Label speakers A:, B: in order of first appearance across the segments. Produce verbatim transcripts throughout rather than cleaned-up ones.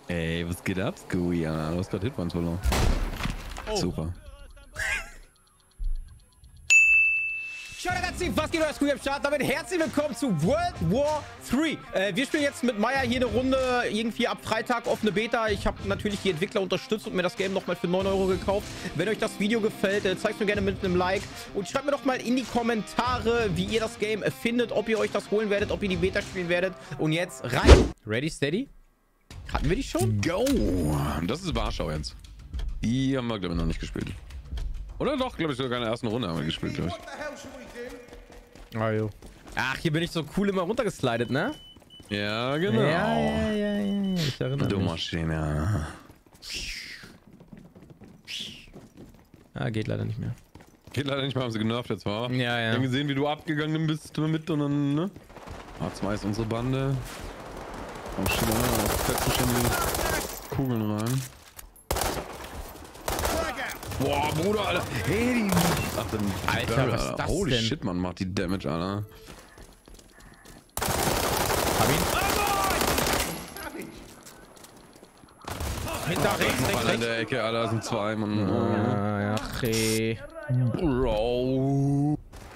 A: Ey, was geht ab, Scooby? Ja, du hast gerade Hitpoints verloren. Oh. Super.
B: Ciao ragazzi, was geht euch Scooby am Start? Damit herzlich willkommen zu World War drei. Äh, wir spielen jetzt mit Maya hier eine Runde, irgendwie ab Freitag offene Beta. Ich habe natürlich die Entwickler unterstützt und mir das Game nochmal für neun Euro gekauft. Wenn euch das Video gefällt, äh, zeigt es mir gerne mit einem Like. Und schreibt mir doch mal in die Kommentare, wie ihr das Game äh, findet, ob ihr euch das holen werdet, ob ihr die Beta spielen werdet. Und jetzt rein. Ready, steady? Hatten wir die schon?
A: Go! Das ist Warschau jetzt. Die haben wir, glaube ich, noch nicht gespielt. Oder doch, glaube ich, sogar in der ersten Runde haben wir gespielt, glaube ich.
B: Ah, jo. Ach, hier bin ich so cool immer runtergeslidet, ne?
A: Ja, genau.
B: Ja, ja, ja, ja. Ich erinnere
A: Du
B: mich.
A: Maschine, ja.
B: Ah, geht leider nicht mehr.
A: Geht leider nicht mehr, haben sie genervt jetzt, war.
B: Ja, ja.
A: Wir haben gesehen, wie du abgegangen bist mit und dann, ne? A zwei ist unsere Bande. Oh, shit, da setzen schon die Kugeln rein. Boah, Bruder, Alter. Hey, die... Ach, dann...
B: Alter,
A: Barrel,
B: was ist das
A: Holy
B: denn?
A: shit, man macht die Damage, Alter.
B: Hab ihn. Hinter, rechts, rechts,
A: Einer in
B: rechts.
A: der Ecke, Alter, sind zwei, Mann.
B: Ja, ja, okay.
A: Bro.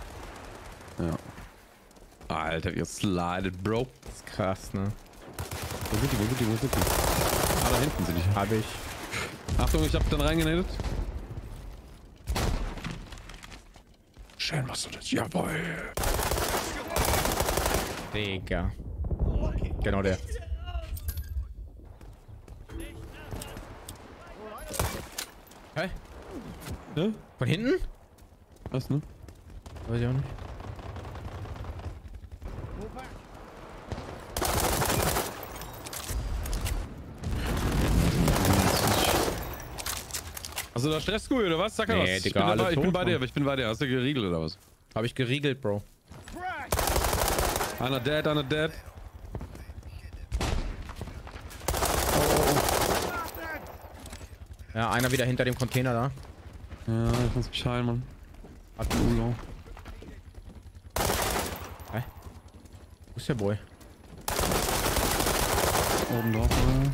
A: Ja. Alter, ihr slidet, Bro.
B: Das ist krass, ne?
A: Wo sind die, wo sind die, wo sind die? Ah, da hinten sind die.
B: Hab ich.
A: Achtung, ich hab dann reingenedet. Schön machst du das. Jawohl.
B: Digga. Genau der. Hä?
A: Ne?
B: Von hinten?
A: Was, ne?
B: Weiß ich auch nicht.
A: Also da Stress, Scooby, oder was? Sag mal
B: Nee,
A: was.
B: Digga,
A: ich bin,
B: alle
A: dabei, ich bin
B: tot,
A: bei dir,
B: Mann.
A: aber ich bin bei dir. Hast du geriegelt oder was?
B: Hab ich geriegelt, Bro.
A: Einer dead, einer dead.
B: Ja, einer wieder hinter dem Container da.
A: Ja, ich muss mich heilen, Mann.
B: Hat
A: Ulo.
B: Hä? Wo ist der Boy?
A: Oben drauf, oder?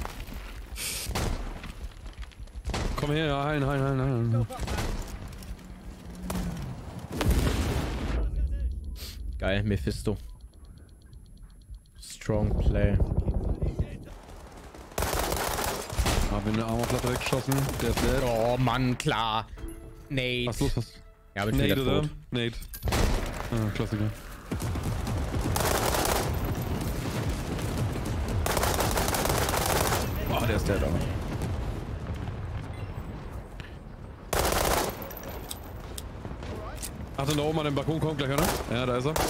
A: Komm her, ja, heilen, heilen, heilen, heilen.
B: Geil, Mephisto. Strong Play.
A: Hab ihn eine Armorplatte weggeschossen. Der ist dead.
B: Oh Mann, klar. Nate.
A: Was ist los? Was?
B: Ja, bin
A: Nate,
B: wieder
A: oder?
B: tot.
A: Nate. Ah, Klassiker. Oh, der ist dead, aber. Achtung, da oben an dem Balkon kommt gleich einer. Ja, da ist er.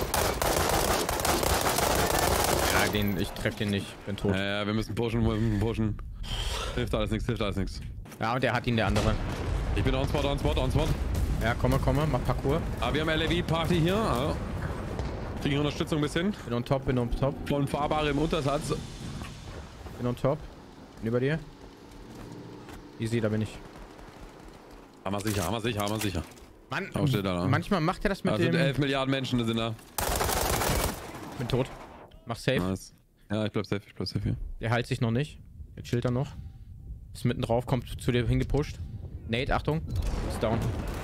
B: Ja, den, ich treff den nicht. Bin tot.
A: Ja, ja, wir müssen pushen, wir müssen pushen. Hilft alles nichts, hilft alles nichts.
B: Ja, und der hat ihn, der andere.
A: Ich bin on spot, on spot, on spot.
B: Ja, komme, komme, mach Parkour.
A: Aber wir haben L A V-Party hier. Ja. Kriegen Unterstützung bis hin.
B: Bin on top, bin on top,
A: Von Fahrbare im Untersatz.
B: bin on top. Bin über dir. Easy, da bin ich.
A: Haben wir sicher, haben wir sicher, haben wir sicher.
B: Mann,
A: Oh, steht da, ne?
B: manchmal macht er das mit
A: Da sind
B: dem...
A: elf Milliarden Menschen sind da.
B: Bin tot. Mach safe.
A: Nice. Ja, ich bleib safe, ich bleib safe hier.
B: Der heilt sich noch nicht. Der chillt da noch. Ist mitten drauf, kommt zu dir hingepusht. Nate, Achtung. Ist down.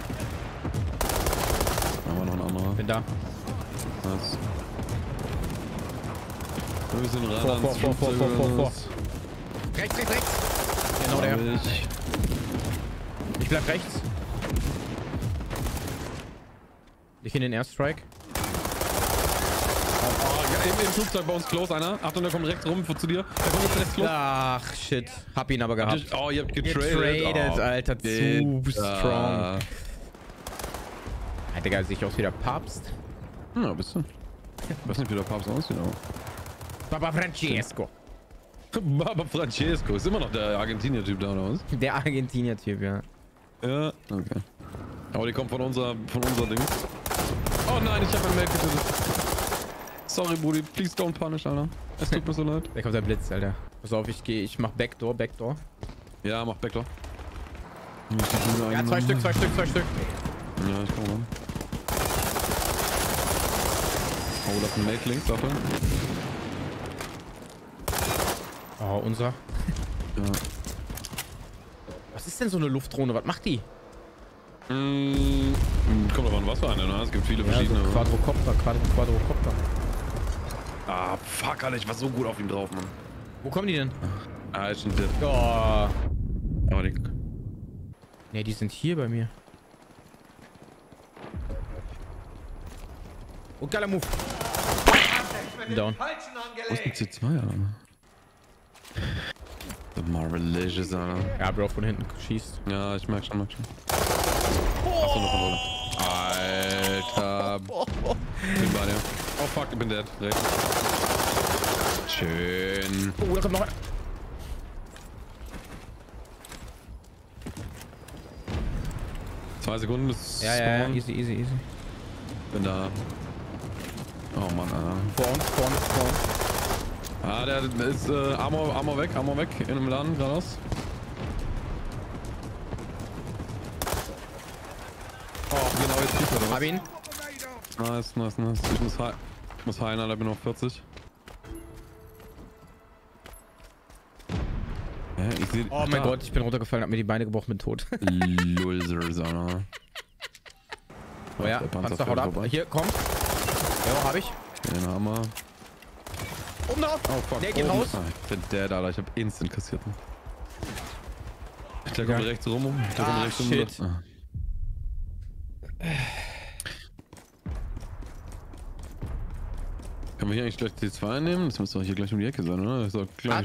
A: Da haben wir noch ein anderer.
B: Bin da.
A: Nice. Wir müssen ran
B: Vor,
A: ans
B: vor, vor, vor,
A: Flugzeug
B: vor, vor,
A: oder
B: vor.
A: was?
B: Rechts, rechts, rechts. Genau der.
A: Ich.
B: Ich bleib rechts. Ich in den Airstrike.
A: Oh, ja, im, Im Flugzeug bei uns close einer. Achtung, der kommt rechts rum zu dir. Der kommt jetzt rechts close.
B: Ach, shit. Hab ihn aber gehabt.
A: Oh, ihr habt getradet.
B: Getradet,
A: Oh,
B: Alter. Zu
A: geht.
B: strong. Ja, Digga, sehe ich aus wie der Papst.
A: Ja, bist du. Ich weiß nicht, wie der Papst aussieht, aber.
B: Papa Francesco.
A: Baba Francesco. Ist immer noch der Argentinier-Typ da, oder was?
B: Der Argentinier-Typ, ja.
A: Ja, okay. Aber die kommt von unserer, von unser Ding. Oh nein, ich hab ein Mail getötet. Sorry, Brudi. Please don't punish, Alter. Es tut mir so leid.
B: Da kommt der Blitz, Alter. Pass auf, ich gehe, ich mach Backdoor, Backdoor.
A: Ja, mach Backdoor.
B: Ja, zwei Stück, zwei Stück, zwei Stück.
A: Ja, ich komm ran. Oh, das ist ein Mate links, Achtung.
B: Oh, unser.
A: Ja.
B: Was ist denn so eine Luftdrohne? Was macht die?
A: Mm, kommt aber an was für eine, ne? Es gibt viele
B: Ja,
A: verschiedene.
B: so Quadrocopter, Quadro Quadrocopter.
A: Ah, fuck, Alter, ich war so gut auf ihm drauf, Mann.
B: Wo kommen die denn?
A: Ah, ist schon dead.
B: Oh.
A: Aber die...
B: Ne, die sind hier bei mir. Oh, geiler Move. Down.
A: Wo ist ein C zwei, Alter? The Marvelicious, Alter.
B: Ja, Bro, von hinten schießt.
A: Ja, ich merk schon, merk schon. Achso, noch eine Rolle. Alter. Bin bei dir. Oh fuck, ich bin dead. Rechts. Schön.
B: Oh, da kommt noch ein.
A: Zwei Sekunden bis
B: Ja, ja, ja,
A: Spawn.
B: easy, easy, easy.
A: Bin da. Oh Mann, Alter.
B: Vor uns, vor uns, vor uns.
A: Ah, der ist äh, Armor, Armor weg, Armor weg. In einem Laden geradeaus. Oh, genau, jetzt kriegt er das.
B: Hab ihn.
A: Nice, nice, nice. Ich muss, hei ich muss heilen, Alter, bin auf vierzig. Ja, ich seh,
B: Oh mein Gott, ich bin runtergefallen, hab mir die Beine gebrochen, bin tot.
A: Losers, Alter.
B: Oh ja,
A: Der
B: Panzer haut ab.
A: vorbei.
B: Hier, komm. Ja, hab ich.
A: Den haben wir.
B: Oben drauf.
A: Oh fuck.
B: Der geht
A: oben.
B: raus.
A: Ah, ich bin dead, Alter. Ich hab instant kassiert. Der
B: Ja.
A: kommt rechts rum. Der kommt
B: Ah,
A: rechts rum.
B: shit.
A: Ah. Können wir hier eigentlich gleich T zwei nehmen? Das müsste doch hier gleich um die Ecke sein, oder? Das ist doch gleich.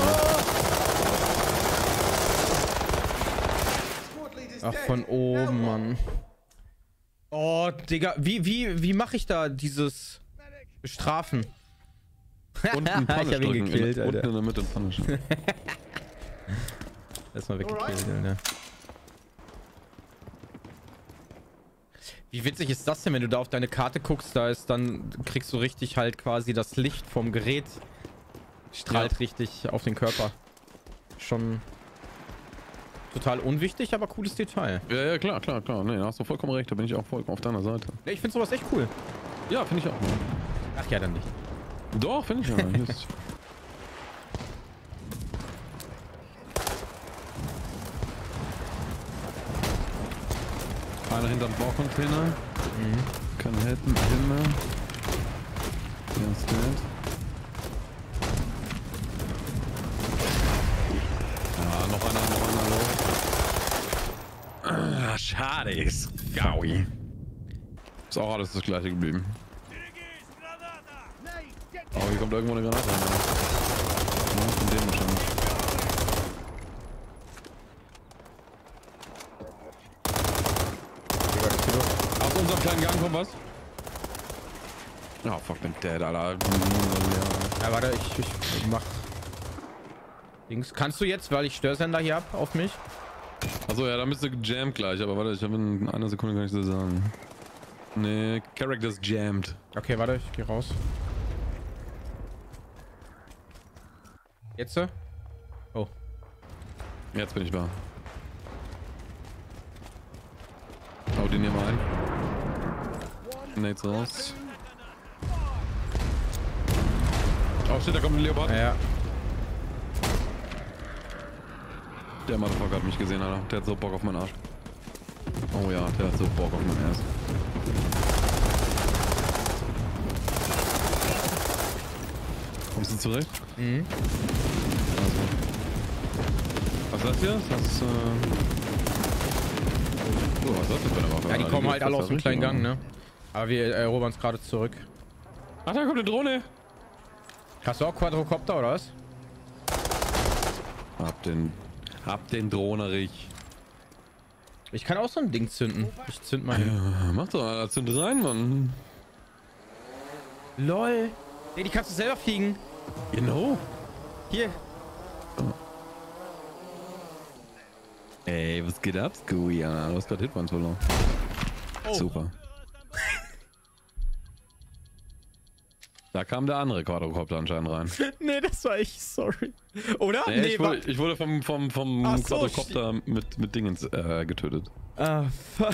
B: Ach, von oben, Mann. Oh, Digga. Wie, wie, wie mache ich da dieses Bestrafen?
A: Unten Punish
B: ich hab ihn
A: drücken.
B: gekillt,
A: in,
B: Alter.
A: Unten in der Mitte Punish.
B: Erstmal weggekillt, Alter. Wie witzig ist das denn, wenn du da auf deine Karte guckst, da ist dann, kriegst du richtig halt quasi das Licht vom Gerät. Strahlt
A: Ja.
B: richtig auf den Körper. Schon total unwichtig, aber cooles Detail.
A: Ja, ja, klar, klar, klar. Nee, da hast du vollkommen recht. Da bin ich auch vollkommen auf deiner Seite.
B: Ja, ich finde sowas echt cool.
A: Ja, finde ich auch.
B: Ach ja, dann nicht.
A: Doch, finde ich ja. Hier ist- Einer hinterm Baucontainer.
B: Mhm.
A: Kann helfen, hin mehr. Der ist dead. Ja, noch einer, noch einer los. Ah, schade, ist Gaui. Ist auch alles das gleiche geblieben. Oh, hier kommt irgendwo eine Granate rein. Ja, von dem wahrscheinlich. Aus unserem kleinen Gang kommt was. Oh, fuck, bin dead, Alter.
B: Ja, warte, ich, ich mach Dings. Kannst du jetzt, weil ich Störsender hier hab, auf mich?
A: Achso, ja, da müsste gejammt gleich, aber warte, ich habe in einer Sekunde gar nicht so sagen. Nee, Character ist jammed.
B: Okay, warte, ich geh raus. Jetzt? Oh.
A: Jetzt bin ich da. Hau den hier mal ein. Nates raus. Oh shit, da kommt ein Leopard.
B: Ja.
A: Der Motherfucker hat mich gesehen, Alter. Der hat so Bock auf meinen Arsch. Oh ja, der hat so Bock auf meinen Arsch. Kommst du zurecht?
B: Mhm.
A: Also. Was ist das hier? Das ist, äh... Oh, was ist das denn für eine Waffe?
B: Ja, die
A: Alter?
B: kommen
A: geht
B: halt alle
A: fast
B: aus dem
A: richtig,
B: kleinen Gang,
A: oder?
B: ne? Aber wir erobern es gerade zurück.
A: Ach, da kommt eine Drohne.
B: Hast du auch Quadrocopter oder was?
A: Hab den... Hab den Drohnerich.
B: Ich kann auch so ein Ding zünden. Ich zünd mal hin.
A: Ja, mach doch, Alter. Zünd rein, Mann.
B: LOL. Nee, die kannst du selber fliegen.
A: Genau.
B: Hier.
A: Ey, was geht ab, Scooby? Alter? Du hast gerade Hitpoints verloren.
B: Oh.
A: Super. Da kam der andere Quadrocopter anscheinend rein.
B: Nee, das war ich, sorry. Oder?
A: Nee,
B: Nee,
A: ich,
B: wa-
A: wurde, ich wurde vom, vom, vom
B: Ach so,
A: Quadrocopter mit, mit Dingens äh, getötet.
B: Ah, fuck.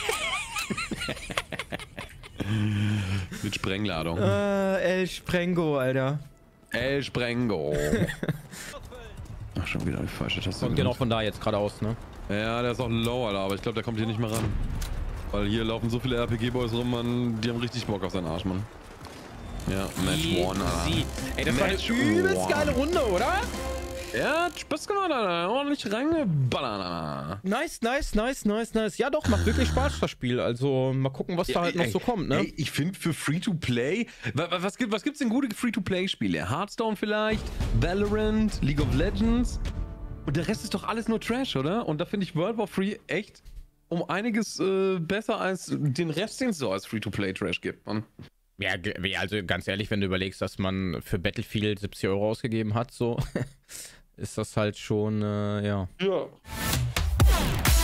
A: Mit Sprengladung.
B: Äh, El Sprengo, Alter.
A: El Sprengo. Ach, schön. schon wieder die falsche Taste.
B: Kommt genau von da jetzt geradeaus, ne?
A: Ja, der ist auch low, Alter, aber ich glaube, der kommt hier nicht mehr ran. Weil hier laufen so viele R P G-Boys rum, man, die haben richtig Bock auf seinen Arsch, Mann. Ja, Match
B: Easy.
A: One, Alter.
B: Ey, das
A: Match
B: war eine übelst
A: one.
B: geile Runde, oder?
A: Ja, hat Spaß gemacht, Alter. Ordentlich reingeballert, Alter.
B: Nice, nice, nice, nice, nice. Ja doch, macht wirklich Spaß, das Spiel. Also mal gucken, was da
A: Ja,
B: halt
A: ey,
B: noch so kommt, ne?
A: Ey, ich finde für Free-to-Play, was, was, gibt, was gibt's denn gute Free-to-Play-Spiele? Hearthstone vielleicht, Valorant, League of Legends und der Rest ist doch alles nur Trash, oder? Und da finde ich World War Free echt um einiges äh, besser als den Rest, den es so als Free-to-Play-Trash gibt, Mann.
B: Ja, also ganz ehrlich, wenn du überlegst, dass man für Battlefield siebzig Euro ausgegeben hat, so ist das halt schon, äh, ja.
A: Ja.